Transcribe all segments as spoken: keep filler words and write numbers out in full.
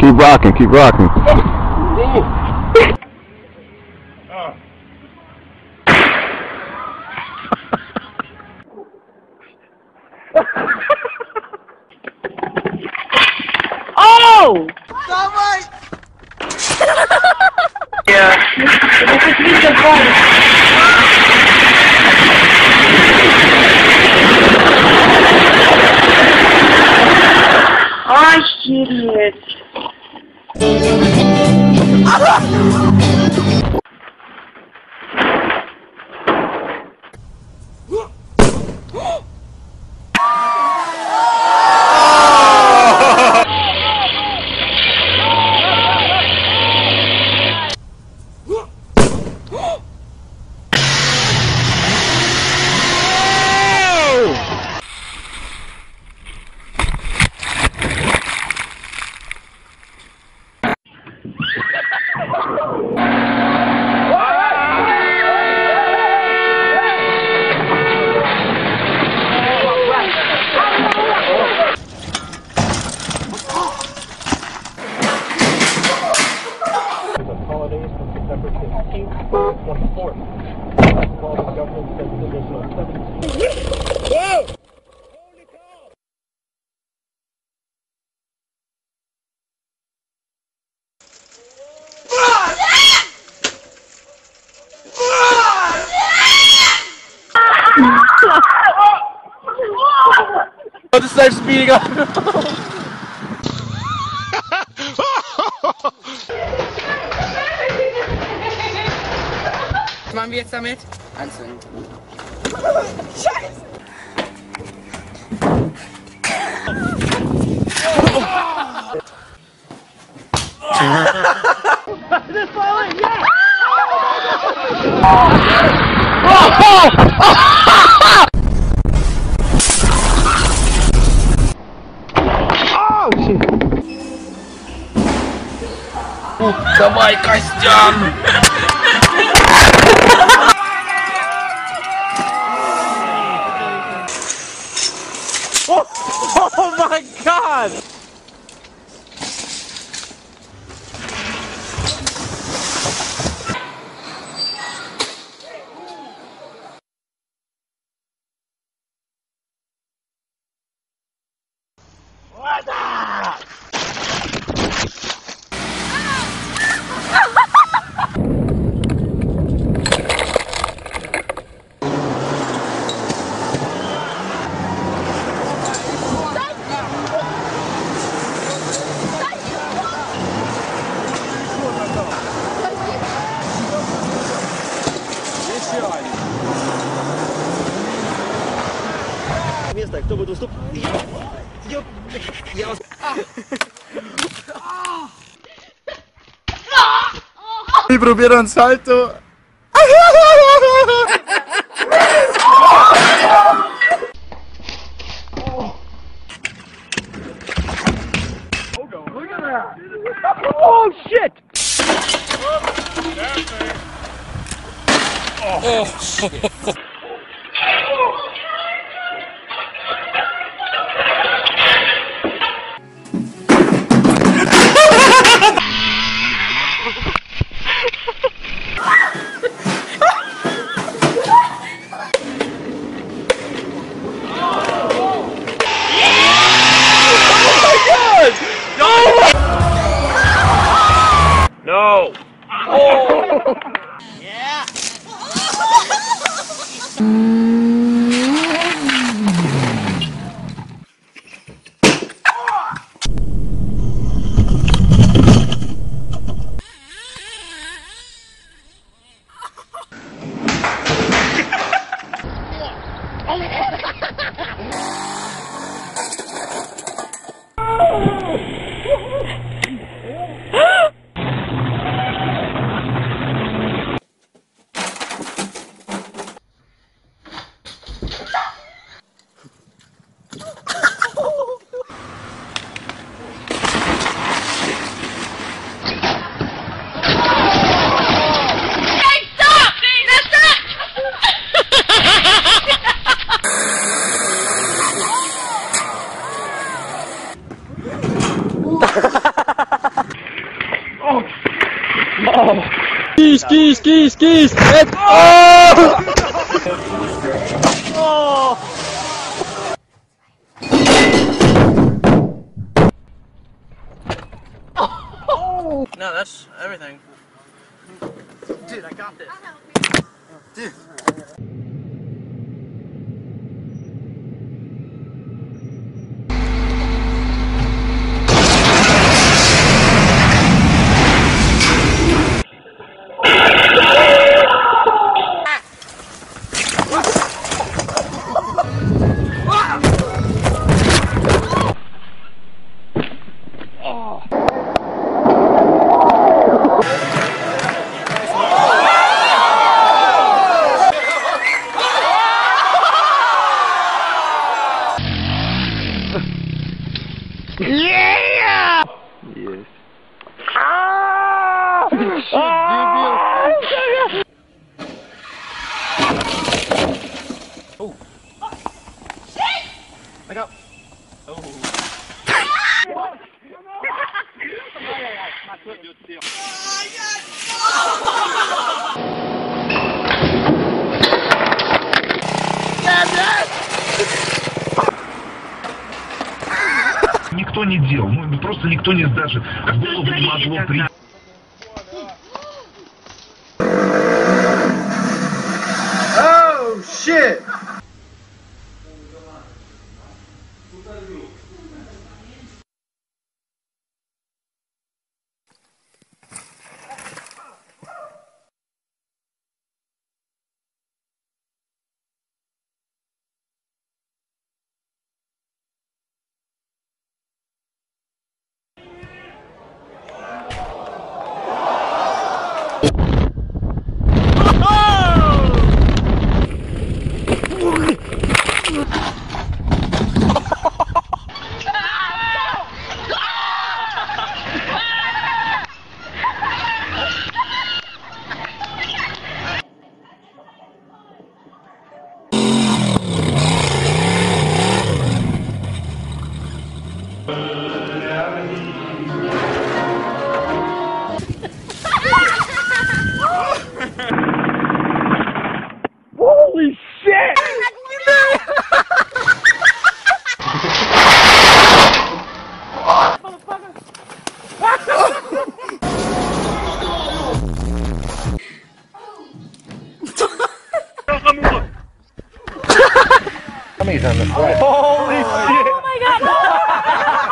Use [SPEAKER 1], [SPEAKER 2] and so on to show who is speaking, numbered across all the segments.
[SPEAKER 1] Keep rocking, keep rocking.
[SPEAKER 2] Oh!
[SPEAKER 3] Давай!
[SPEAKER 2] Yeah. Охереть.
[SPEAKER 4] Holidays from September fifteenth to twenty-fourth. The government says an additional seventeen. Whoa! Holy cow!
[SPEAKER 1] Oh, this knife speeding up.
[SPEAKER 3] Was machen wir jetzt damit? Anzünden. Scheiße!
[SPEAKER 2] This falling, yeah!
[SPEAKER 1] Oh, shit.
[SPEAKER 3] Давай, Костян!
[SPEAKER 2] Oh, oh my God!
[SPEAKER 4] Место, кто будет уступ? Ёп! Я вас...
[SPEAKER 1] Wir probieren ein Salto.
[SPEAKER 2] Oh shit!
[SPEAKER 3] Oh, shit.
[SPEAKER 2] No! Oh! Yeah!
[SPEAKER 1] skis, skis, skis, skis. Let's oh!
[SPEAKER 3] No, that's everything.
[SPEAKER 2] Dude, I got this.
[SPEAKER 3] Dude.
[SPEAKER 2] Yeah!
[SPEAKER 1] Yes.
[SPEAKER 2] Ah! Ah!
[SPEAKER 3] Oh. I got. Oh.
[SPEAKER 4] Никто не делал, ну просто никто не даже в голову не могло прийти.
[SPEAKER 1] Oh shit!
[SPEAKER 2] Holy shit!
[SPEAKER 4] Tommy's on the flat.
[SPEAKER 2] Holy shit!
[SPEAKER 5] Oh my god!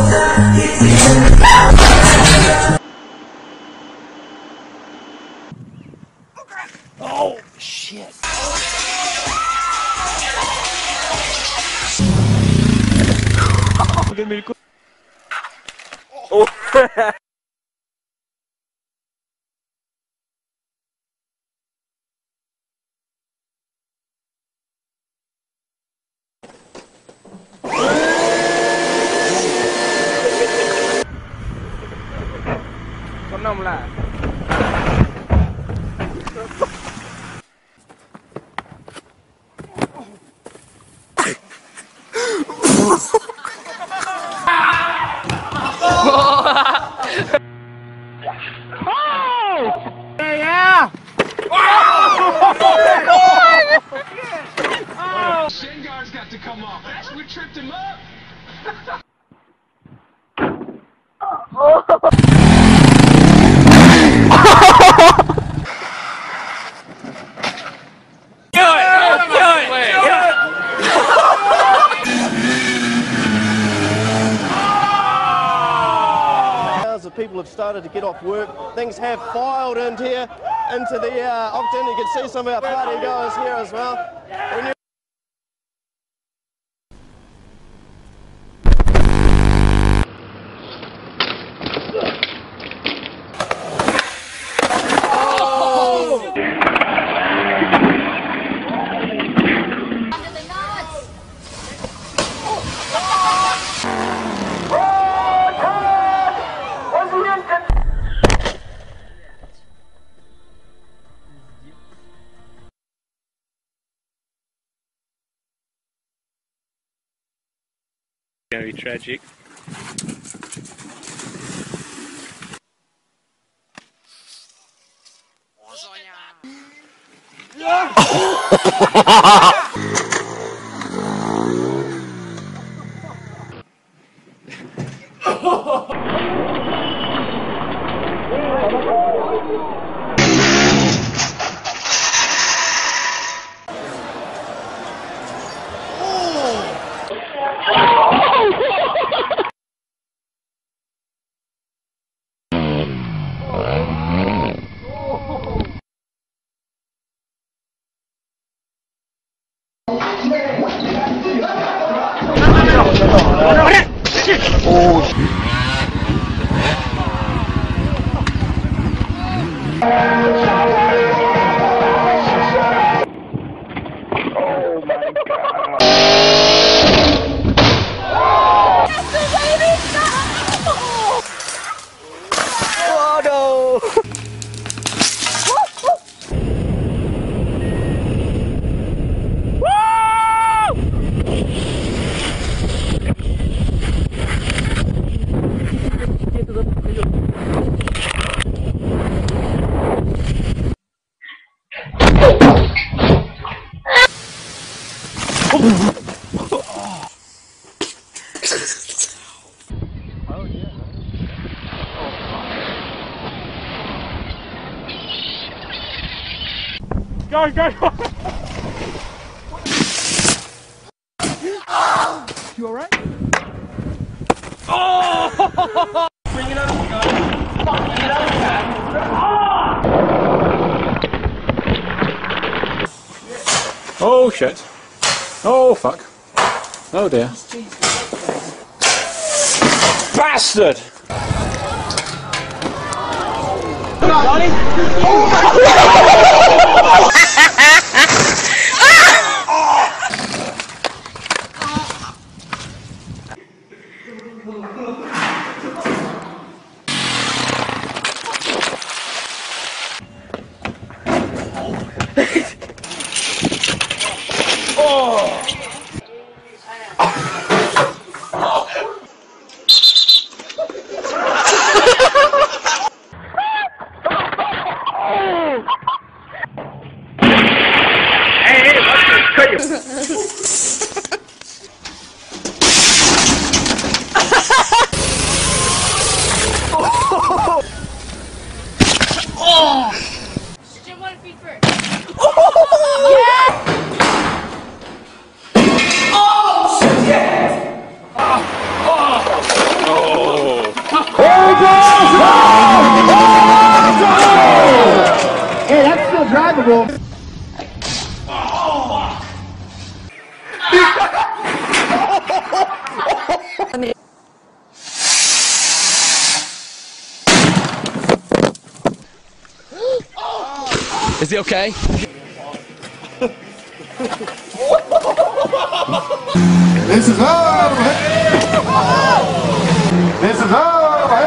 [SPEAKER 2] Oh shit! Oh. Con nông là yeah!
[SPEAKER 4] Shingar's got to come off. That's what tripped him up.
[SPEAKER 6] Of people have started to get off work. Things have filed in here into the uh, Octon. You can see some of our party goers here as well. When you
[SPEAKER 2] Very tragic.
[SPEAKER 4] Go, go, go! You alright? Oh! Bring it over, guys. Bring it over, guys.
[SPEAKER 1] Oh shit. Oh fuck. Oh dear. Bastard!
[SPEAKER 5] Jim, one feet first. Yeah!
[SPEAKER 4] Hey, that's still drivable.
[SPEAKER 3] Is he okay?
[SPEAKER 7] This is over. This is over.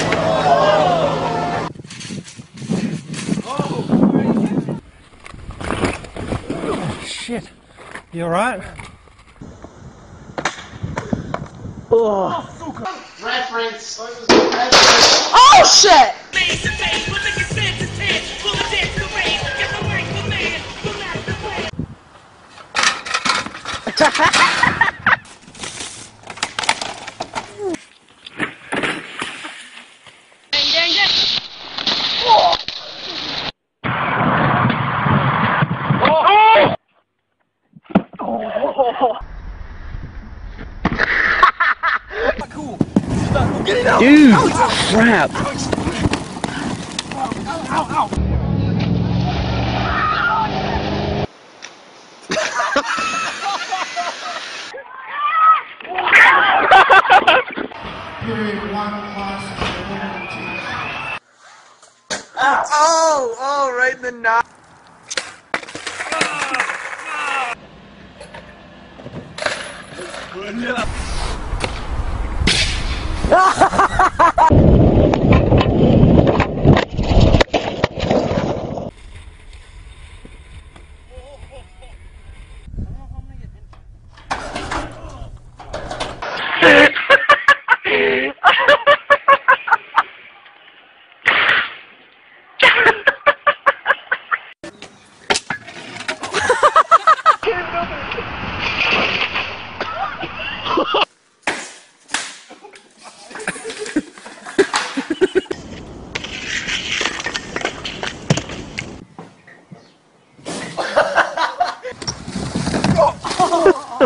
[SPEAKER 4] Shit. You alright?
[SPEAKER 3] Reference.
[SPEAKER 5] Oh shit!
[SPEAKER 3] Dude, crap.
[SPEAKER 2] Oh, oh, right in the knot.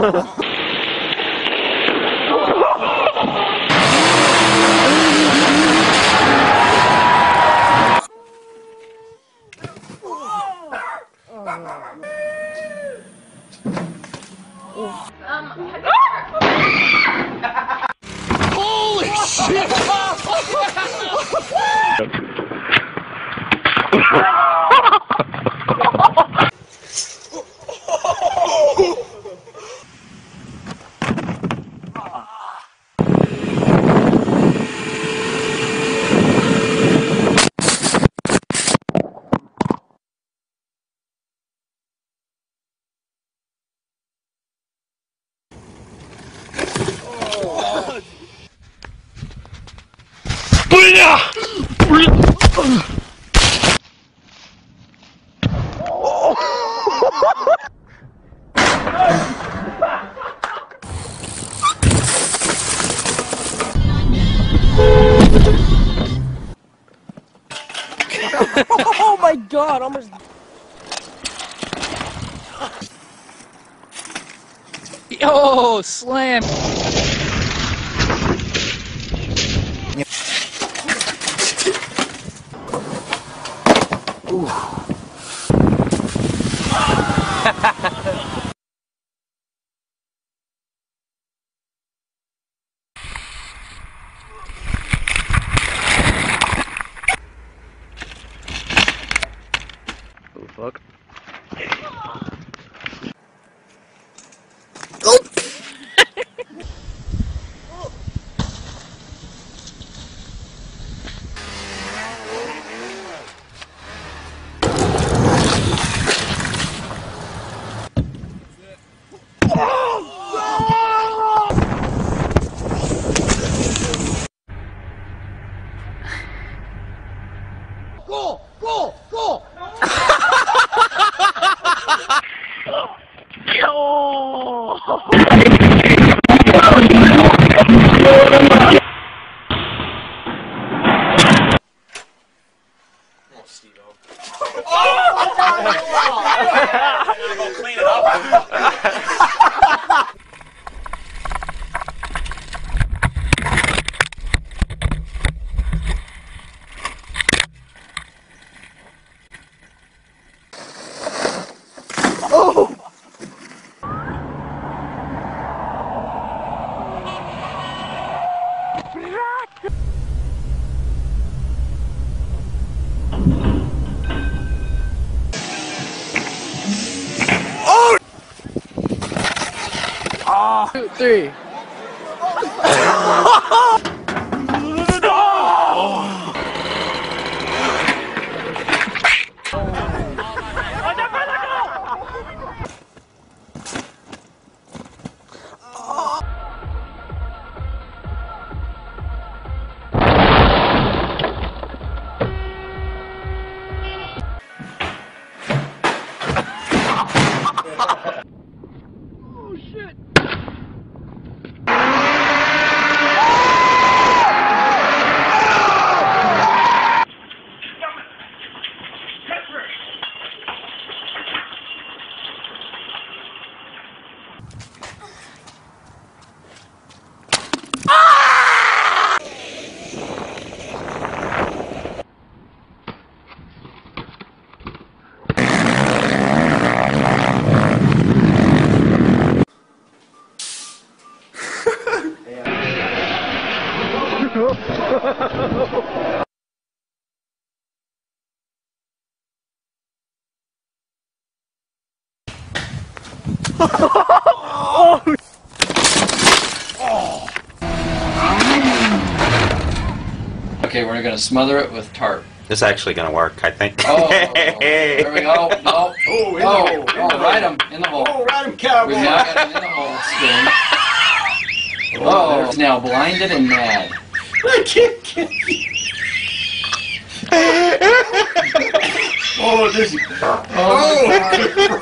[SPEAKER 1] Holy shit!
[SPEAKER 6] Oh my god, almost.
[SPEAKER 3] Yo, slam.
[SPEAKER 6] Oh fuck.
[SPEAKER 2] Go! Go! Go!
[SPEAKER 1] Clean it up.
[SPEAKER 3] Two, three. Okay, we're gonna smother it with tarp.
[SPEAKER 8] This is actually gonna work, I think.
[SPEAKER 3] Oh, there we go. No.
[SPEAKER 2] Oh, in
[SPEAKER 3] Oh,
[SPEAKER 2] the hole.
[SPEAKER 3] oh, right him in the hole.
[SPEAKER 2] Oh, ride him, cowboy.
[SPEAKER 3] We've now got him in the hole. Spin. Oh, he's now blinded and mad.
[SPEAKER 2] I can't get Oh, there's...
[SPEAKER 3] Oh,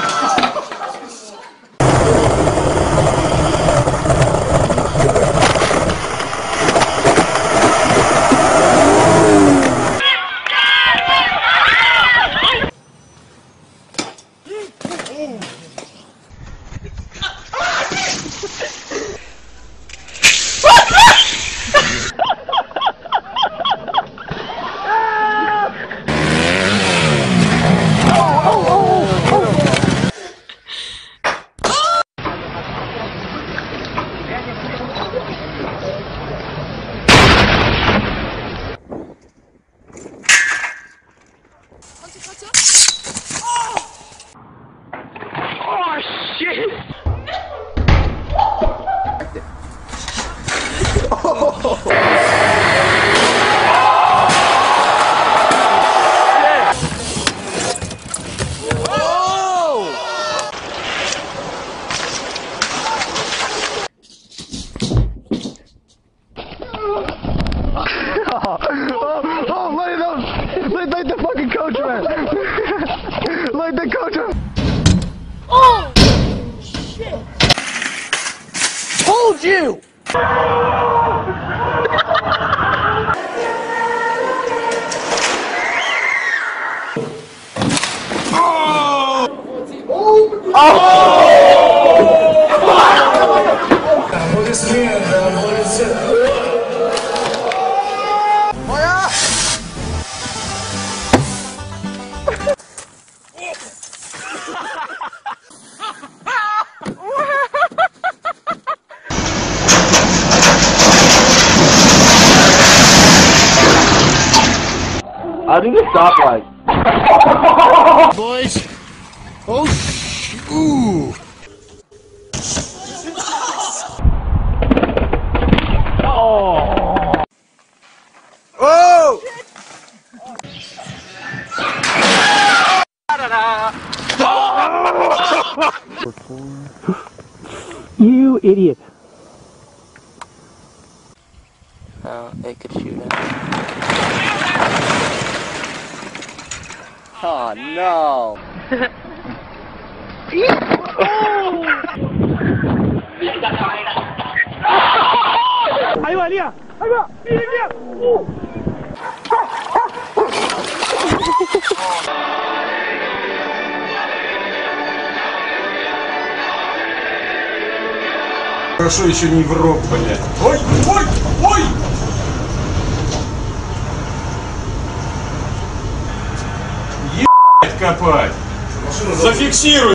[SPEAKER 6] Oh, look at those! Look, look the fucking coach man! Look the coach man!
[SPEAKER 5] Oh! Shit! Told you!
[SPEAKER 6] I think the stoplight.
[SPEAKER 4] Boys. Oh, sh ooh.
[SPEAKER 2] Oh!
[SPEAKER 4] You idiot.
[SPEAKER 3] Oh, it could shoot him. Oh no!
[SPEAKER 4] Ahí va, Elías. Ahí va. Mira, Elías. Uh.
[SPEAKER 1] Хорошо еще не в рот, блядь. Ой, ой, ой! Ебать копать! Зафиксируй!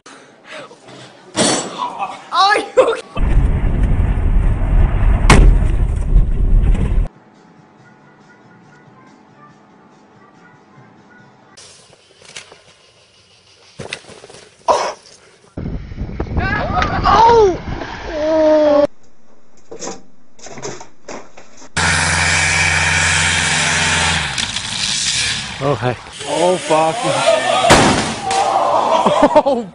[SPEAKER 4] Oh, hey. Oh, fuck. Oh,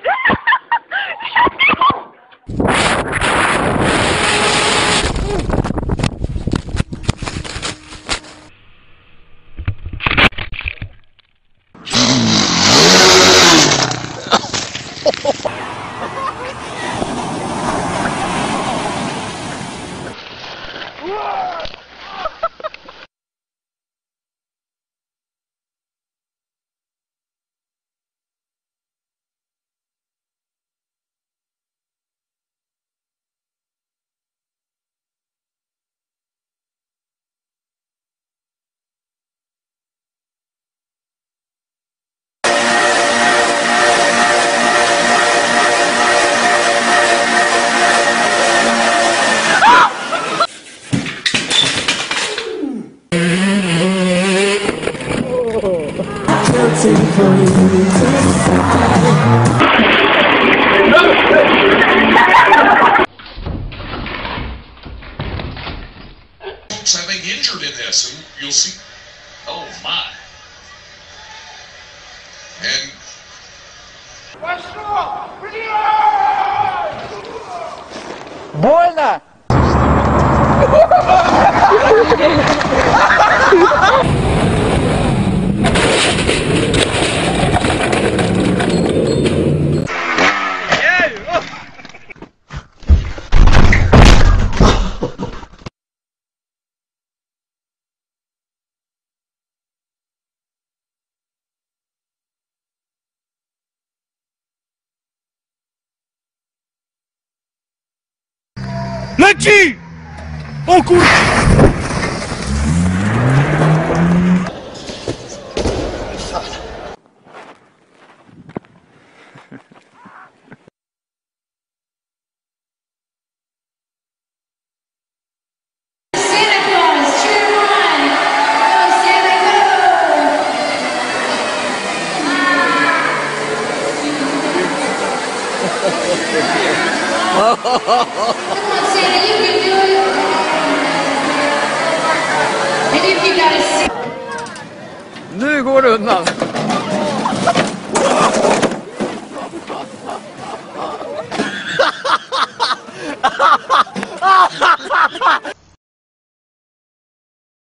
[SPEAKER 9] I think injured in this, and you'll see. Oh my! And
[SPEAKER 3] Больно!
[SPEAKER 1] ci! O kur...
[SPEAKER 2] Nu går det undan.